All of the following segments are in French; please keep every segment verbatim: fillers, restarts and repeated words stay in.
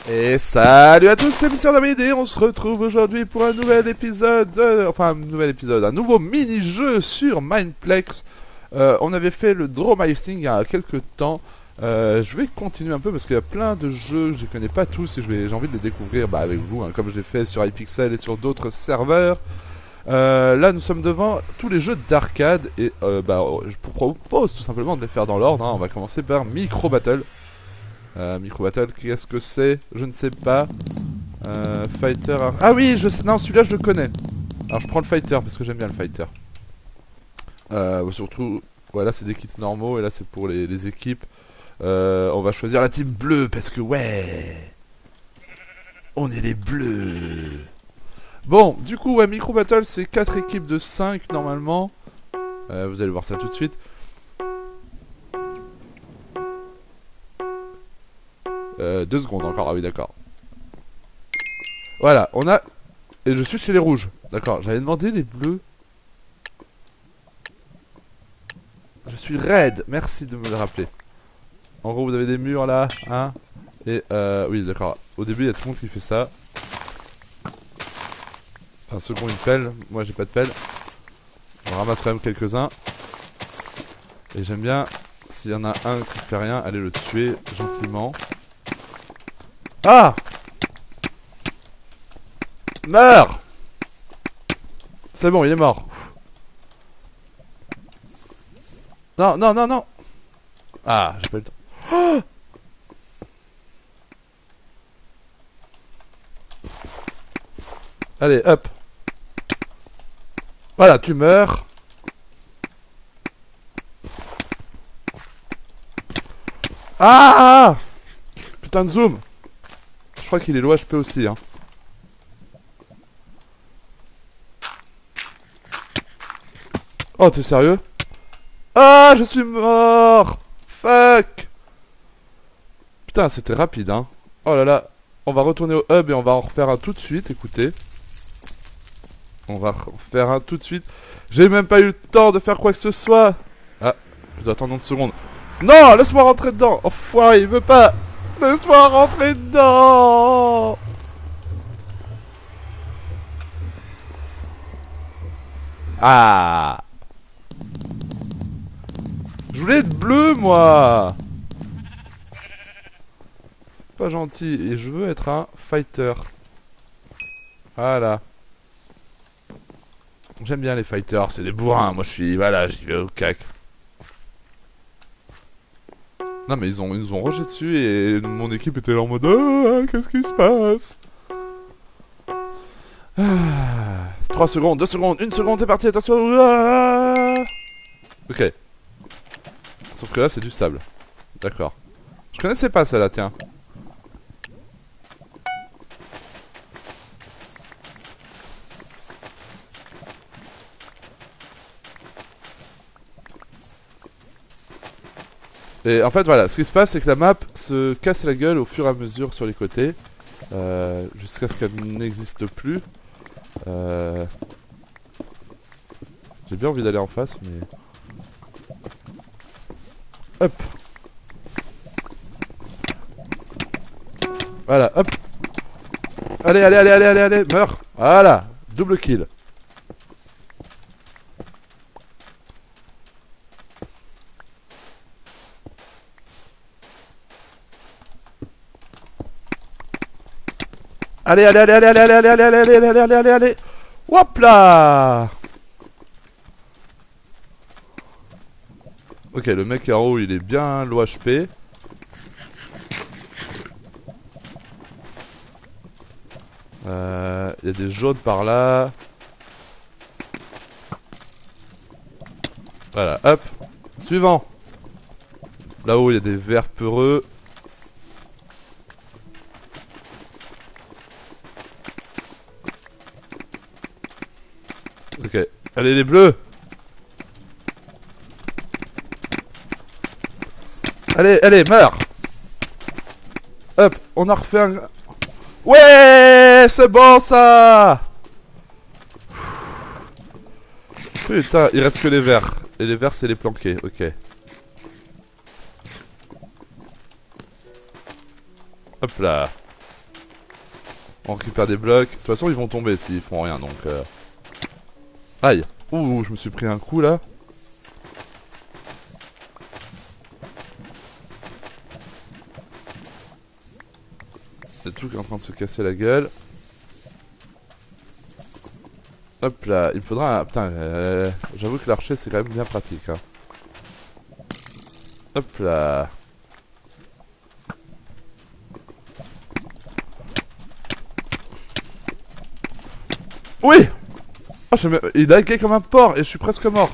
Et salut à tous, c'est Mister David et on se retrouve aujourd'hui pour un nouvel épisode, euh, enfin un nouvel épisode, un nouveau mini-jeu sur Mineplex. Euh, on avait fait le Draw My Thing il y a quelques temps. Euh, je vais continuer un peu parce qu'il y a plein de jeux, je les connais pas tous et je vais, j'ai envie de les découvrir bah, avec vous, hein, comme je l'ai fait sur iPixel et sur d'autres serveurs. Euh, là nous sommes devant tous les jeux d'arcade et euh, bah, je vous propose tout simplement de les faire dans l'ordre, hein. On va commencer par Micro Battle. Euh, Micro Battle, qu'est-ce que c'est? Je ne sais pas. Euh, fighter. Ah oui, je sais. Non, celui-là je le connais. Alors je prends le Fighter parce que j'aime bien le Fighter. Euh, surtout, voilà, c'est des kits normaux et là c'est pour les, les équipes. Euh, on va choisir la team bleue parce que ouais, on est les bleus. Bon, du coup, ouais, Micro Battle c'est quatre équipes de cinq normalement. Euh, vous allez voir ça tout de suite. Euh, deux secondes encore, ah oui d'accord. Voilà, on a... Et je suis chez les rouges. D'accord, j'avais demandé les bleus. Je suis raid, merci de me le rappeler. En gros vous avez des murs là, hein. Et euh, oui d'accord, au début il y a tout le monde qui fait ça. Enfin ceux qui ont une pelle, moi j'ai pas de pelle. On ramasse quand même quelques-uns. Et j'aime bien, s'il y en a un qui fait rien, aller le tuer gentiment. Ah! Meurs! C'est bon, il est mort. Non, non, non, non. Ah, j'ai pas eu le temps. Oh, allez, hop. Voilà, tu meurs. Ah! Putain de zoom. Je crois qu'il est low H P aussi, hein. Oh, t'es sérieux? Ah, je suis mort. Fuck. Putain, c'était rapide, hein. Oh là là. On va retourner au hub et on va en refaire un tout de suite, écoutez. On va en faire un tout de suite. J'ai même pas eu le temps de faire quoi que ce soit. Ah, je dois attendre une seconde. Non, laisse-moi rentrer dedans. Enfoiré, il veut pas. Laisse-moi rentrer dedans. Ah. Je voulais être bleu, moi. Pas gentil. Et je veux être un fighter. Voilà. J'aime bien les fighters. C'est des bourrins. Moi, je suis... Voilà, j'y vais au cac. Non, mais ils ont, ils nous ont rejeté dessus et mon équipe était là en mode... Ah, qu'est-ce qui se passe? Ah, trois secondes, deux secondes, une seconde, c'est parti, attention. Ah, ok. Sauf que là, c'est du sable. D'accord. Je connaissais pas ça là, tiens. Et en fait, voilà, ce qui se passe, c'est que la map se casse la gueule au fur et à mesure sur les côtés. Euh, jusqu'à ce qu'elle n'existe plus. Euh... J'ai bien envie d'aller en face, mais... Hop. Voilà, hop. Allez, allez, allez, allez, allez, allez, meurs. Voilà, double kill. Allez, allez, allez, allez, allez, allez, allez, allez, allez, allez, allez, allez, allez. Hop là. Ok, le mec en haut, il est bien low H P. Euh, il y a des jaunes par là. Voilà, hop. Suivant. Là-haut, il y a des verts peureux. Ok, allez les bleus. Allez, allez, meurs. Hop, on a refait un... Ouais, c'est bon ça. Putain, il reste que les verts. Et les verts, c'est les planqués, ok. Hop là. On récupère des blocs. De toute façon, ils vont tomber s'ils font rien, donc... Euh... Aïe. Ouh, je me suis pris un coup, là. Il y a tout qui est en train de se casser la gueule. Hop là, il me faudra un... Putain, euh... j'avoue que l'archer, c'est quand même bien pratique, hein. Hop là. Oui. Oh, je me... Il a lagué comme un porc et je suis presque mort.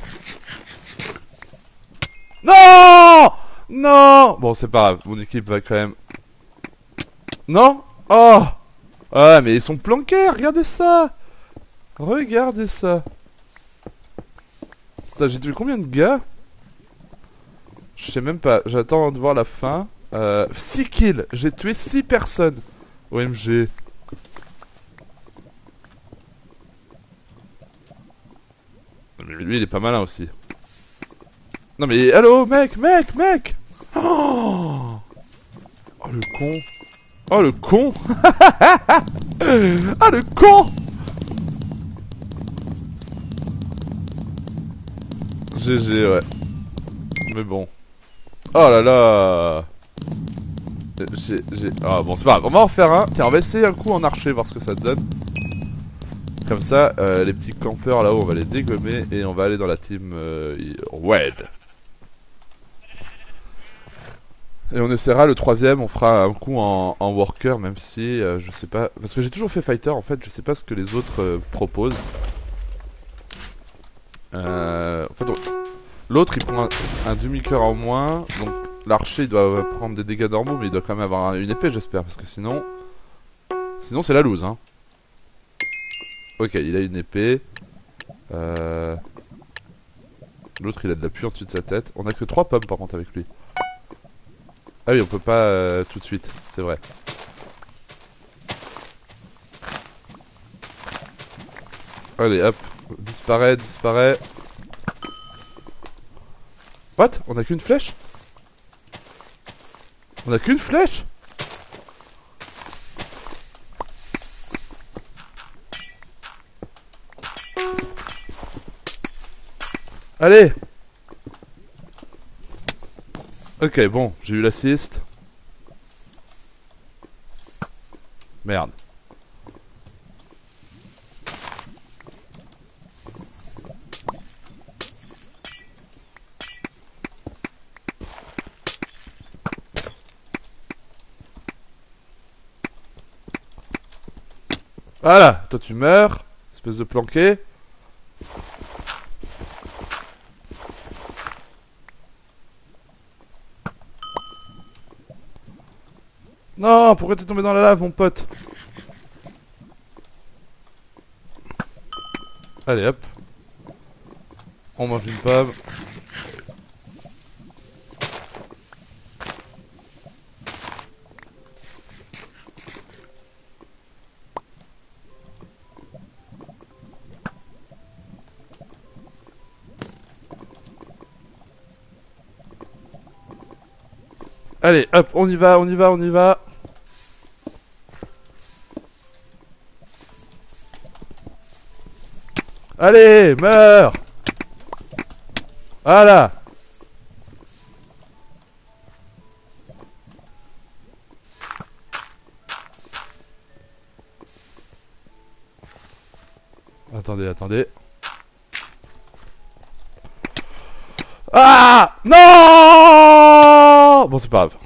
Non. Non. Bon, c'est pas grave, mon équipe va quand même... Non. Oh. Ouais, mais ils sont planqués, regardez ça. Regardez ça. Putain, j'ai tué combien de gars? Je sais même pas, j'attends de voir la fin. Euh, six kills, j'ai tué six personnes. O M G. Mais lui il est pas malin aussi. Non mais allô mec, mec, mec. Oh, oh le con. Oh le con. Ah le con. G G ouais. Mais bon. Oh là là. J'ai... j'ai... Ah bon c'est pas grave, on va en refaire un. Tiens on va essayer un coup en archer, voir ce que ça donne. Comme ça, euh, les petits campeurs là-haut on va les dégommer. Et on va aller dans la team euh, Wed. Et on essaiera le troisième, on fera un coup en, en worker. Même si euh, je sais pas, parce que j'ai toujours fait fighter en fait. Je sais pas ce que les autres euh, proposent. euh, En fait on... L'autre il prend un, un demi-cœur en moins. Donc l'archer il doit prendre des dégâts normaux. Mais il doit quand même avoir une épée j'espère. Parce que sinon Sinon c'est la loose hein. Ok il a une épée. euh... L'autre il a de l'appui en dessus de sa tête. On a que trois pommes par contre avec lui. Ah oui on peut pas euh, tout de suite. C'est vrai. Allez hop. Disparaît, disparaît. What? On a qu'une flèche? On a qu'une flèche? Allez. Ok bon, j'ai eu l'assist. Merde. Voilà, toi tu meurs, espèce de planqué. Non, pourquoi t'es tombé dans la lave mon pote? Allez hop. On mange une pomme. Allez hop, on y va, on y va, on y va. Allez, meurs. Voilà. Attendez, attendez. Ah non. Bon c'est pas grave.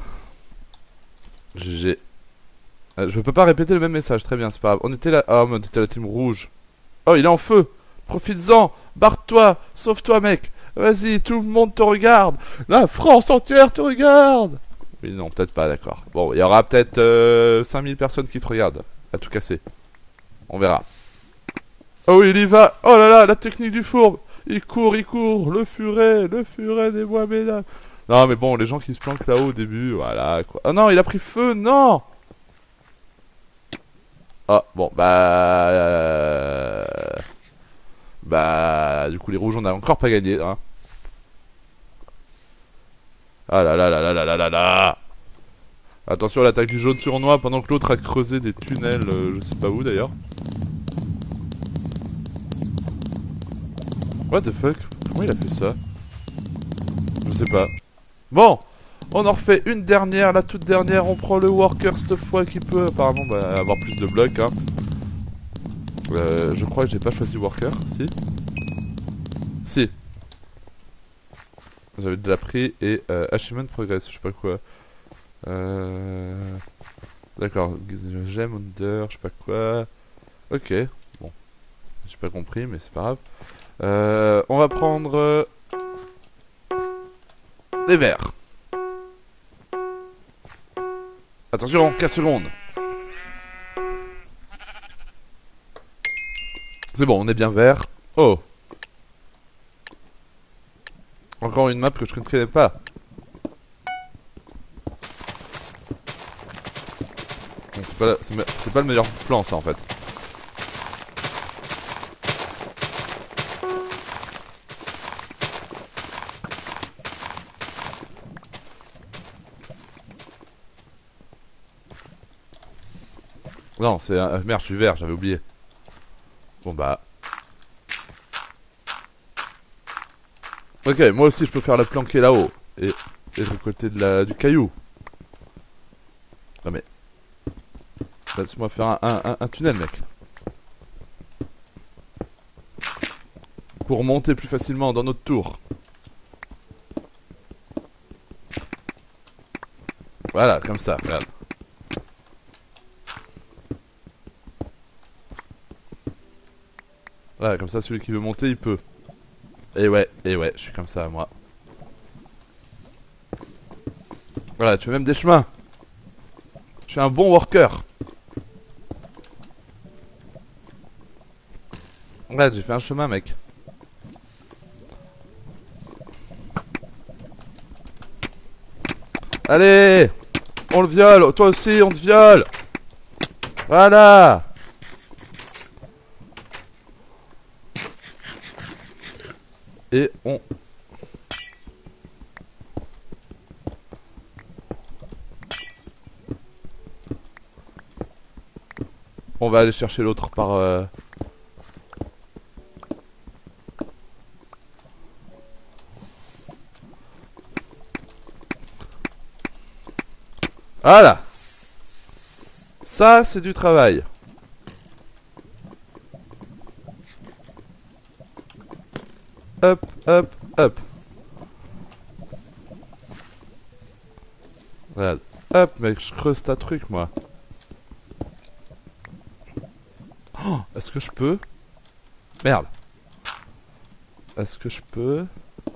G G. euh, Je peux pas répéter le même message, très bien, c'est pas grave. On était là, oh, on était la team rouge. Oh il est en feu. Profites-en, barre-toi, sauve-toi mec. Vas-y, tout le monde te regarde. La France entière te regarde. Oui non, peut-être pas, d'accord. Bon, il y aura peut-être euh, cinq mille personnes qui te regardent. À tout casser. On verra. Oh il y va. Oh là là, la technique du fourbe. Il court, il court. Le furet, le furet des bois mesdames. Non mais bon, les gens qui se planquent là-haut au début, voilà quoi. Oh non, il a pris feu, non. Ah bon, bah... Euh... Bah... Du coup les rouges on a encore pas gagné, hein. Ah là là là là là là là là. Attention à l'attaque du jaune sur noir pendant que l'autre a creusé des tunnels, euh, je sais pas où d'ailleurs. What the fuck? Comment il a fait ça? Je sais pas. Bon, on en refait une dernière, la toute dernière. On prend le worker cette fois qui peut apparemment bah, avoir plus de blocs. Hein. Euh, je crois que j'ai pas choisi worker, si? Si. J'avais déjà pris et euh, achievement progress, je sais pas quoi. Euh... D'accord, j'aime under, je sais pas quoi. Ok, bon. J'ai pas compris, mais c'est pas grave. Euh, on va prendre... Euh, les verres. Attention, quinze secondes. C'est bon, on est bien vert. Oh. Encore une map que je ne connais pas. C'est pas, c'est pas le meilleur plan ça en fait. Non, c'est un... Merde, je suis vert, j'avais oublié. Bon bah... Ok, moi aussi je peux faire la planquer là-haut. Et, et récolter de la... du caillou. Non mais... Laisse-moi faire un, un, un, un tunnel, mec. Pour monter plus facilement dans notre tour. Voilà, comme ça, regarde. Voilà, comme ça, celui qui veut monter, il peut. Et ouais, et ouais, je suis comme ça, moi. Voilà, tu veux même des chemins. Je suis un bon worker. Ouais, j'ai fait un chemin, mec. Allez, on le viole. Toi aussi, on te viole. Voilà. Et on... On va aller chercher l'autre par... Euh... Voilà. Ça, c'est du travail. Hop, hop, hop. Voilà. Hop, mec, je creuse ta truc, moi. Oh, est-ce que je peux? Merde. Est-ce que je peux?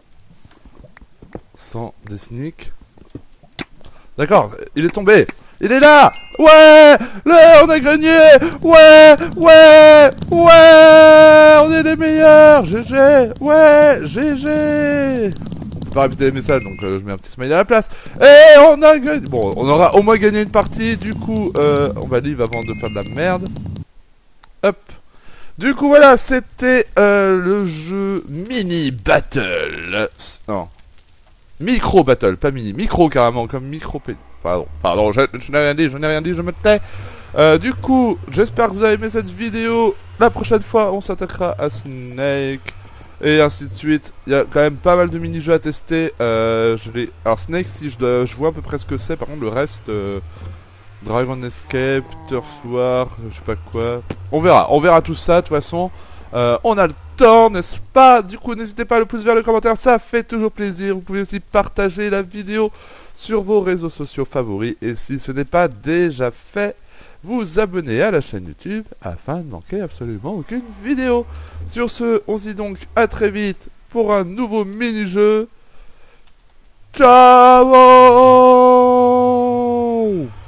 Sans des sneaks. D'accord, il est tombé. Il est là. Ouais, là, on a gagné. Ouais, ouais, ouais. On est les meilleurs. G G. Ouais, G G. On peut pas répéter les messages, donc euh, je mets un petit smiley à la place. Et on a gagné. Bon, on aura au moins gagné une partie. Du coup, euh, on va live avant de faire de la merde. Hop. Du coup, voilà, c'était euh, le jeu Mini Battle. Non. Micro Battle, pas mini. Micro carrément, comme micro... Pardon, pardon, je, je n'ai rien dit, je n'ai rien dit, je me tais. Euh, du coup, j'espère que vous avez aimé cette vidéo. La prochaine fois, on s'attaquera à Snake. Et ainsi de suite. Il y a quand même pas mal de mini-jeux à tester. Euh, je vais... Alors Snake, si je, dois... je vois à peu près ce que c'est. Par contre, le reste... Euh... Dragon Escape, Turf War, je sais pas quoi. On verra, on verra tout ça de toute façon. Euh, on a le temps, n'est-ce pas? Du coup, n'hésitez pas à le pouce vers le commentaire, ça fait toujours plaisir. Vous pouvez aussi partager la vidéo sur vos réseaux sociaux favoris. Et si ce n'est pas déjà fait, vous abonner à la chaîne YouTube afin de ne manquer absolument aucune vidéo. Sur ce, on se dit donc à très vite pour un nouveau mini-jeu. Ciao!